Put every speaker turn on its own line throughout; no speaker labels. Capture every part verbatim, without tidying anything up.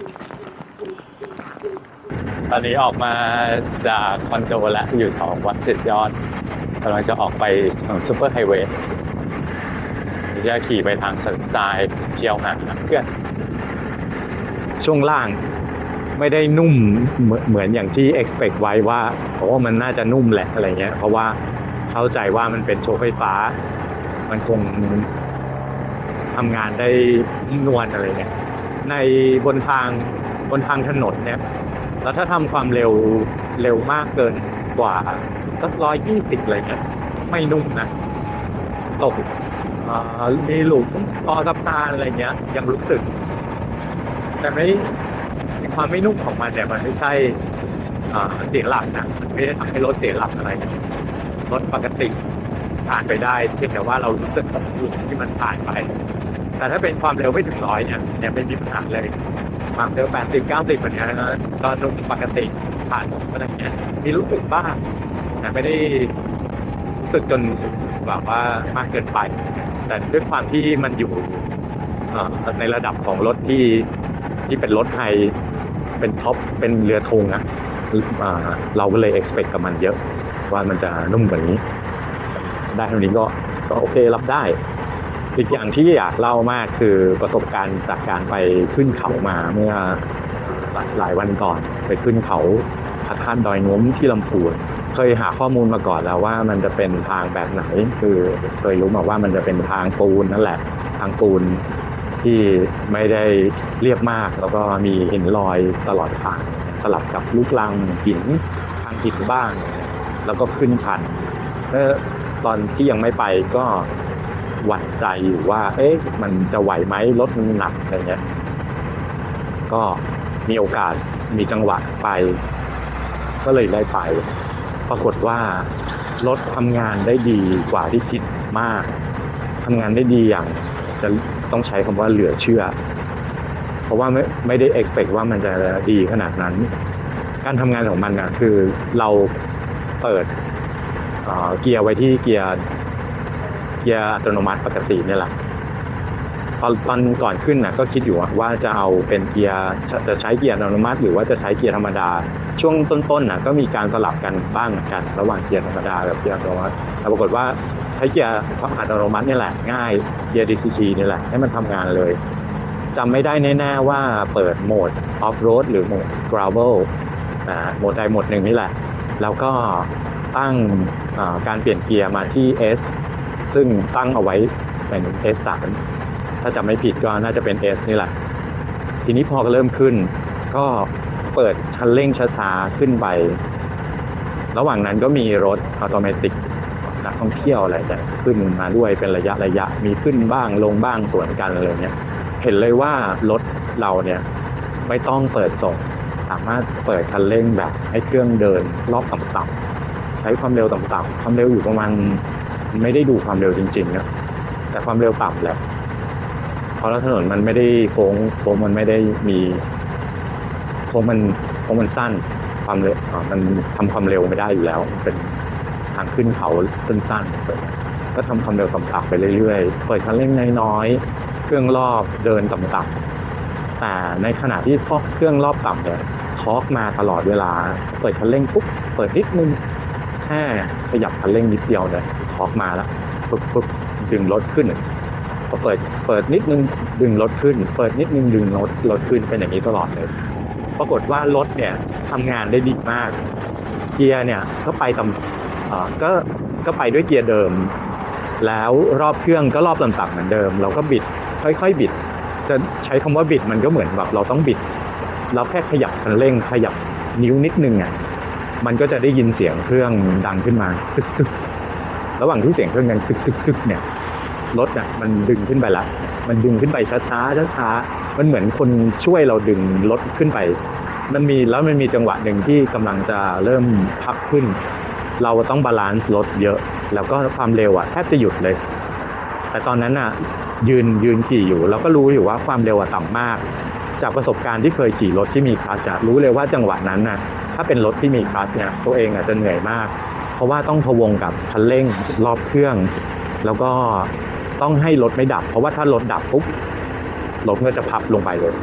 ตอนนี้ออกมาจากคอนโดแล้วอยู่แถววัดเจ็ดยอดกำลังจะออกไปถนนซูเปอร์ไฮเวย์จะขี่ไปทางสันทรายเที่ยวหาเพื่อนช่วงล่างไม่ได้นุ่มเหมือนอย่างที่ expect ไว้ว่าโอ้มันน่าจะนุ่มแหละอะไรเงี้ยเพราะว่าเข้าใจว่ามันเป็นโชว์ไฟฟ้ามันคงทำงานได้นวลอะไรเงี้ยในบนทางบนทางถนนเนี่ยแล้วถ้าทำความเร็วเร็วมากเกินกว่าสักร้อยยี่สิบอะไรเงี้ยไม่นุ่มนะตกมีหลุมคอสะพานอะไรเงี้ยยังรู้สึกแต่ไม่ความไม่นุ่มของมันเนี่ยมันไม่ใช่เสียหลักนะไม่ได้ทำให้รถเสียหลักอะไรรถปกติผ่านไปได้เพียงแต่ว่าเรารู้สึกหลุมที่มันผ่านไปแต่ถ้าเป็นความเร็วไม่ถึงร้อยเนี่ยเนี่ยไม่มีปัญหาเลยความเร็วแปดสิบ เก้าสิบแบบนี้นะก็นุ่มปกติผ่านก็อย่างเงี้ยมีรู้สึกบ้างแต่ไม่ได้รู้สึกจนแบบว่ามากเกินไปแต่ด้วยความที่มันอยู่ในระดับของรถที่ที่เป็นรถไทยเป็นท็อปเป็นเรือธงนะเราก็เลย expect กับมันเยอะว่ามันจะนุ่มกว่านี้ได้เท่านี้ก็ก็โอเครับได้อีกอย่างที่อยากเล่ามากคือประสบการณ์จากการไปขึ้นเขามาเมื่อหลายวันก่อนไปขึ้นเขาพระธาตุดอยง้มที่ลำพูนเคยหาข้อมูลมาก่อนแล้วว่ามันจะเป็นทางแบบไหนคือเคยรู้มาว่ามันจะเป็นทางปูนนั่นแหละทางปูนที่ไม่ได้เรียบมากแล้วก็มีหินลอยตลอดทางสลับกับลูกรังหินทางหินบ้างแล้วก็ขึ้นชันเมื่อตอนที่ยังไม่ไปก็หวั่นใจอยู่ว่าเอ๊ะมันจะไหวไหมรถมันหนักอะไรเงี้ยก็มีโอกาสมีจังหวะไปก็เลยได้ไปปรากฏว่ารถทำงานได้ดีกว่าที่คิดมากทำงานได้ดีอย่างจะต้องใช้คำว่าเหลือเชื่อเพราะว่าไม่ไม่ได้ expect ว่ามันจะดีขนาดนั้นการทำงานของมันนะคือเราเปิดเอ่อเกียร์ไว้ที่เกียร์เกียร์อัตโนมัติปกตินี่แหละตอนตอนก่อนขึ้นนะก็คิดอยู่ว่าจะเอาเป็นเกียร์จะใช้เกียร์อัตโนมัติหรือว่าจะใช้เกียร์ธรรมดาช่วงต้นๆนะก็มีการสลับกันบ้างเหมือนกันระหว่างเกียร์ธรรมดากับเกียร์อัตโนมัติแต่ปรากฏว่าใช้เกียร์อัตโนมัตินี่แหละง่ายเกียร์ ดี ซี ที นี่แหละให้มันทำงานเลยจำไม่ได้แน่ๆว่าเปิดโหมด off road หรือโหมด gravel นะโหมดใดโหมดหนึ่งนี่แหละแล้วก็ตั้งการเปลี่ยนเกียร์มาที่ S ซึ่งตั้งเอาไว้เป็น เอส สาม ถ้าจำไม่ผิดก็น่าจะเป็น S นี่แหละทีนี้พอเริ่มขึ้นก็เปิดคันเร่งช้าๆขึ้นไประหว่างนั้นก็มีรถออโตเมติกนักท่องเที่ยวอะไรจะขึ้นมาด้วยเป็นระยะระยะมีขึ้นบ้างลงบ้างสวนกันอะไรเงี้ยเห็นเลยว่ารถเราเนี่ยไม่ต้องเปิดส่งสามารถเปิดคันเร่งแบบให้เครื่องเดินรอบต่ำๆใช้ความเร็วต่ำๆความเร็วอยู่ประมาณไม่ได้ดูความเร็วจริงๆนะแต่ความเร็วต่ำแหละเพราะถนนมันไม่ได้โค้งโค้งมันไม่ได้มีโค้งมันโค้งมันสั้นความเร็วมันทำความเร็วไม่ได้อยู่แล้วเป็นทางขึ้นเขาสั้นๆก็ทำความเร็วต่ำๆไปเรื่อยๆเปิดคันเร่งน้อยๆเครื่องรอบเดินต่ำๆแต่ในขณะที่เครื่องรอบต่ำเนี่ยทอร์กมาตลอดเวลาเปิดคันเร่งปุ๊บเปิดนิดนึงแค่ขยับคันเร่งนิดเดียวเนี่ยทอร์กมาแล้วปุ๊บปุ๊บดึงรถขึ้นพอเปิดเปิดนิดนึงดึงรถขึ้นเปิดนิดนึงดึงรถรถขึ้นเป็นอย่างนี้ตลอดเลยปรากฏว่ารถเนี่ยทำงานได้ดีมากเกียร์เนี่ยก็ไปตามก็ก็ไปด้วยเกียร์เดิมแล้วรอบเครื่องก็รอบต่ำๆเหมือนเดิมเราก็บิดค่อยๆบิดจะใช้คำว่าบิดมันก็เหมือนแบบเราต้องบิดเราแค่ขยับคันเร่งขยับนิ้วนิดนึงอ่ะมันก็จะได้ยินเสียงเครื่องดังขึ้นมาตึกๆระหว่างที่เสียงเครื่องดังตึกๆเนี่ยรถเนี่ยมันดึงขึ้นไปละมันดึงขึ้นไปช้าๆช้าๆมันเหมือนคนช่วยเราดึงรถขึ้นไปมันมีแล้วมันมีจังหวะหนึ่งที่กำลังจะเริ่มพับขึ้นเราต้องบาลานซ์รถเยอะแล้วก็ความเร็วอ่ะแทบจะหยุดเลยแต่ตอนนั้นอ่ะยืนยืนขี่อยู่เราก็รู้อยู่ว่าความเร็วต่ำมากจากประสบการณ์ที่เคยขี่รถที่มีคลัตช์รู้เลยว่าจังหวะนั้นน่ะถ้าเป็นรถที่มีคลัตช์เนี่ยตัวเองอ่ะจะเหนื่อยมากเพราะว่าต้องพะวงกับคันเร่งรอบเครื่องแล้วก็ต้องให้รถไม่ดับเพราะว่าถ้ารถดับปุ๊บรถก็จะพับลงไปเลย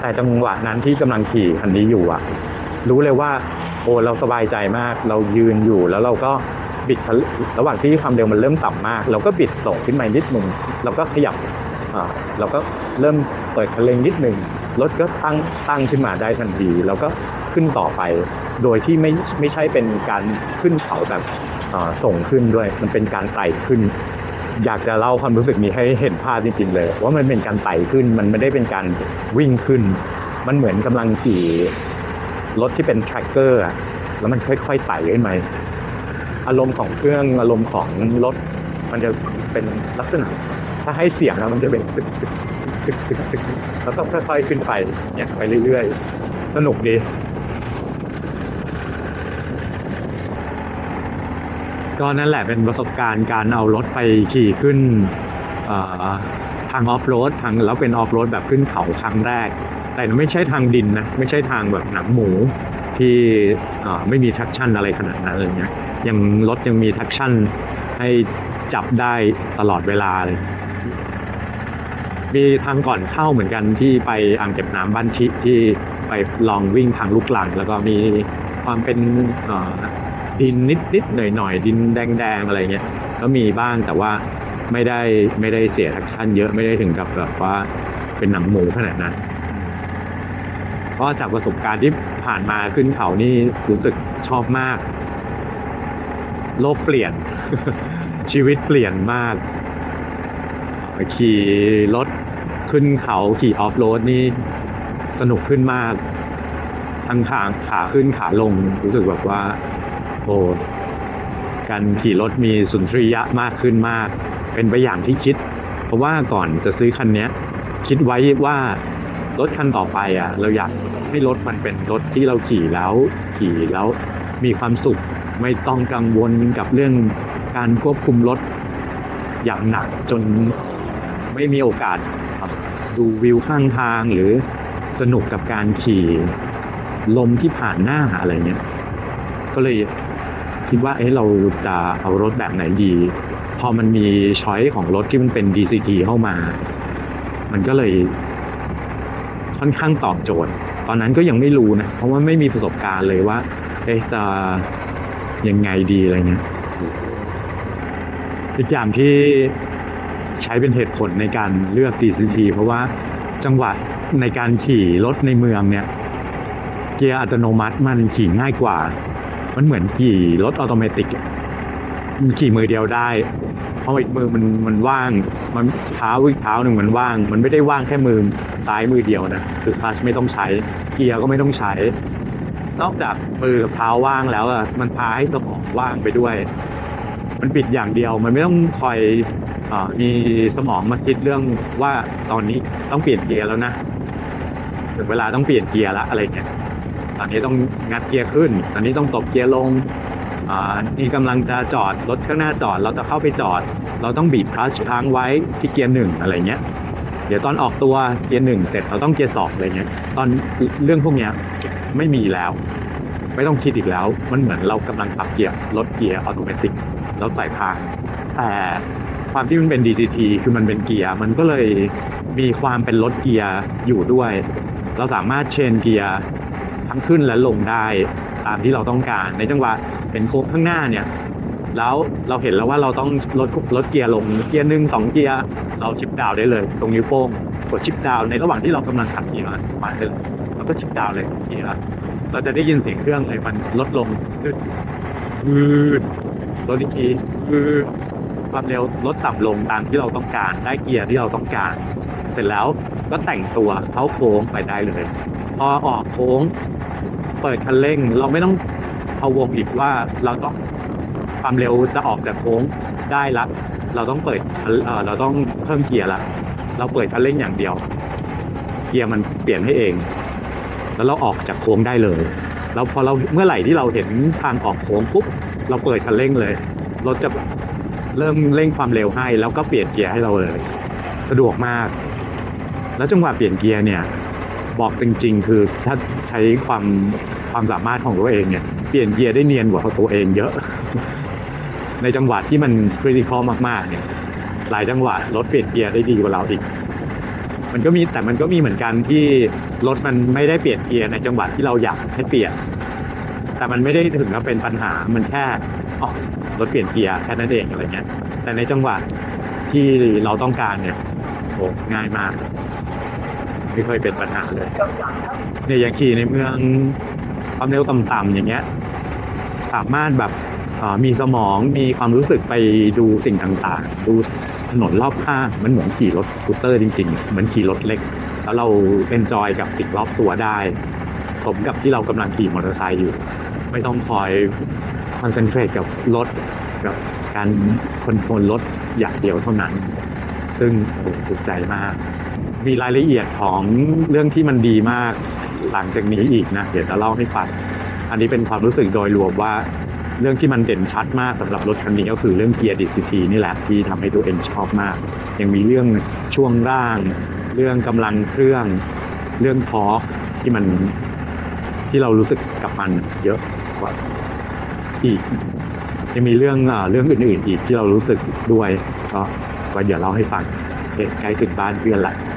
แต่จังหวะนั้นที่กำลังขี่คันนี้อยู่อะรู้เลยว่าโอ้เราสบายใจมากเรายืนอยู่แล้วเราก็บิดระหว่างที่ความเร็วมันเริ่มต่ำมากเราก็บิดส่งขึ้นมานิดนึงเราก็ขยับอ่าเราก็เริ่มเปิดคันเร่งนิดนึงรถก็ตั้งตั้งขึ้นมาได้ทันทีแล้วก็ขึ้นต่อไปโดยที่ไม่ไม่ใช่เป็นการขึ้นเขาแบบส่งขึ้นด้วยมันเป็นการไต่ขึ้นอยากจะเล่าความรู้สึกนี้ให้เห็นภาพจริงๆเลยว่ามันเป็นการไต่ขึ้นมันไม่ได้เป็นการวิ่งขึ้นมันเหมือนกำลังขี่รถที่เป็นแทร็กเกอร์อะแล้วมันค่อยๆไต่ขึ้นมาอารมณ์ของเครื่องอารมณ์ของรถมันจะเป็นลักษณะถ้าให้เสียงแล้วมันจะเป็นตึกตึกตึกตึกตึกแล้วก็ค่อยๆขึ้นไปเนี่ยไปเรื่อยๆสนุกดีก็นั่นแหละเป็นประสบการณ์การเอารถไปขี่ขึ้นทางออฟโรดทางแล้วเป็นออฟโรดแบบขึ้นเขาครั้งแรกแต่ไม่ใช่ทางดินนะไม่ใช่ทางแบบหนังหมูที่ไม่มีทักชั่นอะไรขนาดนั้นเลยเนี่ยยังรถยังมีทักชั่นให้จับได้ตลอดเวลาเลยมีทางก่อนเข้าเหมือนกันที่ไปอ่างเก็บน้ำบ้านชิที่ไปลองวิ่งทางลูกหลังแล้วก็มีความเป็นดินนิดนิดหน่อยหน่อยดินแดงๆอะไรเงี้ยก็มีบ้างแต่ว่าไม่ได้ไม่ได้เสียทักชั่นเยอะไม่ได้ถึงกับแบบว่าเป็นหนังหมูขนาดนั้นเพราะจากประสบการณ์ที่ผ่านมาขึ้นเขานี่รู้สึกชอบมากโลกเปลี่ยน ชีวิตเปลี่ยนมากขี่รถขึ้นเขาขี่ออฟโรดนี่สนุกขึ้นมากทั้งทางขาขึ้นขาลงรู้สึกแบบว่าโอ้การขี่รถมีสุนทรียะมากขึ้นมากเป็นไปอย่างที่คิดเพราะว่าก่อนจะซื้อคันนี้คิดไว้ว่ารถคันต่อไปอ่ะเราอยากให้รถมันเป็นรถที่เราขี่แล้วขี่แล้วมีความสุขไม่ต้องกังวลกับเรื่องการควบคุมรถอย่างหนักจนไม่มีโอกาสดูวิวข้างทางหรือสนุกกับการขี่ลมที่ผ่านหน้าอะไรเงี้ยก็เลยคิดว่าเอ๊ะเราจะเอารถแบบไหนดีพอมันมีช้อยของรถที่มันเป็น ดี ซี ที เข้ามามันก็เลยค่อนข้างตอบโจทย์ตอนนั้นก็ยังไม่รู้นะเพราะว่าไม่มีประสบการณ์เลยว่าเอ๊ะจะยังไงดีอะไรเงี้ยอีกอย่างที่ใช้เป็นเหตุผลในการเลือก ดี ซี ที เพราะว่าจังหวะในการขี่รถในเมืองเนี่ยเกียร์อัตโนมัติมันขี่ง่ายกว่ามันเหมือนขี่รถออโตเมติกมันขี่มือเดียวได้เพราะอีกมือมันมันว่างมันเท้าอีกเท้าหนึ่งมันว่างมันไม่ได้ว่างแค่มือซ้ายมือเดียวนะคือคลัตช์ไม่ต้องใช้เกียร์ก็ไม่ต้องใช้นอกจากมือกับเท้าว่างแล้วอ่ะมันพาให้สมองว่างไปด้วยมันปิดอย่างเดียวมันไม่ต้องคอยอ่ามีสมองมาคิดเรื่องว่าตอนนี้ต้องเปลี่ยนเกียร์แล้วนะถึงเวลาต้องเปลี่ยนเกียร์ละอะไรเงี้ยตอนนี้ต้องงัดเกียร์ขึ้นตอนนี้ต้องตบเกียร์ลงอ่านี่กำลังจะจอดรถข้างหน้าจอดเราจะเข้าไปจอดเราต้องบีบคลัตช์ค้างไว้ที่เกียร์หนึ่งอะไรเงี้ยเดี๋ยวตอนออกตัวเกียร์หนึ่งเสร็จเราต้องเกียร์สองอะไรเงี้ยตอนเรื่องพวกเนี้ยไม่มีแล้วไม่ต้องคิดอีกแล้วมันเหมือนเรากำลังขับเกียร์รถเกียร์ออโตเมติกแล้วใส่ทางแต่ความที่มันเป็น ดี ซี ที คือมันเป็นเกียร์มันก็เลยมีความเป็นรถเกียร์อยู่ด้วยเราสามารถเชนเกียร์ทั้งขึ้นและลงได้ตามที่เราต้องการในจังหวะเป็นโค้งข้างหน้าเนี่ยแล้วเราเห็นแล้วว่าเราต้องลดลดเกียร์ลงเกียร์หนึ่งสองเกียร์เราชิปดาวได้เลยตรงนิ้วโป้งกดชิปดาวในระหว่างที่เรากำลังขับเกียร์มาได้เลยเราก็ชิปดาวเลยเกียร์เราจะได้ยินเสียงเครื่องเลยมันลดลงอืดลดอีกทีคือความเร็วลดต่ำลงตามที่เราต้องการได้เกียร์ที่เราต้องการเสร็จแล้วก็แต่งตัวเข้าโค้งไปได้เลยพอออกโค้งเปิดคันเร่งเราไม่ต้องเอาวงอีกว่าเราต้องความเร็วจะออกจากโค้งได้ละเราต้องเปิดเอ่อเราต้องเพิ่มเกียร์ละเราเปิดคันเร่งอย่างเดียวเกียร์มันเปลี่ยนให้เองแล้วเราออกจากโค้งได้เลยแล้วพอเราเมื่อไหร่ที่เราเห็นทางออกโค้งปุ๊บเราเปิดคันเร่งเลยรถจะเริ่มเร่งความเร็วให้แล้วก็เปลี่ยนเกียร์ให้เราเลยสะดวกมากแล้วจังหวะเปลี่ยนเกียร์เนี่ยบอกจริงๆคือถ้าใช้ความความสามารถของตัวเองเนี่ยเปลี่ยนเกียร์ได้เนียนกว่าตัวเองเยอะ ในจังหวะที่มันคริติคอลมากๆเนี่ยหลายจังหวะรถเปลี่ยนเกียร์ได้ดีกว่าเราอีกมันก็มีแต่มันก็มีเหมือนกันที่รถมันไม่ได้เปลี่ยนเกียร์ในจังหวะที่เราอยากให้เปลี่ยนแต่มันไม่ได้ถึงกับเป็นปัญหามันแค่อ๋อรถเปลี่ยนเกียร์แค่นั้นเองอะไรเงี้ยแต่ในจังหวะที่เราต้องการเนี่ยโอ้ง่ายมากไม่เคยเป็นปัญหาเลยเนี่ยอย่างขี่ในเมืองความเร็วต่ำๆอย่างเงี้ยสามารถแบบมีสมองมีความรู้สึกไปดูสิ่งต่างๆดูถนนรอบข้างมันเหมือนขี่รถสกูตเตอร์จริงๆเหมือนขี่รถเล็กแล้วเราเอนจอยกับสิ่งรอบตัวได้สมกับที่เรากำลังขี่มอเตอร์ไซค์อยู่ไม่ต้องคอยคอนเซนเทรตกับรถกับการคอนโทรลรถอย่างเดียวเท่านั้นซึ่งถูกใจมากมีรายละเอียดของเรื่องที่มันดีมากหลังจากนี้อีกนะเดี๋ยวจะเล่าให้ฟังอันนี้เป็นความรู้สึกโดยรวมว่าเรื่องที่มันเด่นชัดมากสำหรับรถคันนี้ก็คือเรื่องเกียร์ ดี ซี ที นี่แหละที่ทำให้ตัวเองชอบมากยังมีเรื่องช่วงล่างเรื่องกำลังเครื่องเรื่องทอร์คที่มันที่เรารู้สึกกับมันเยอะกว่าอีกยังมีเรื่องเรื่องอื่นๆอีกที่เรารู้สึกด้วยก็ก็เดี๋ยวเล่าให้ฟังใกล้ถึงบ้านเพื่อนละ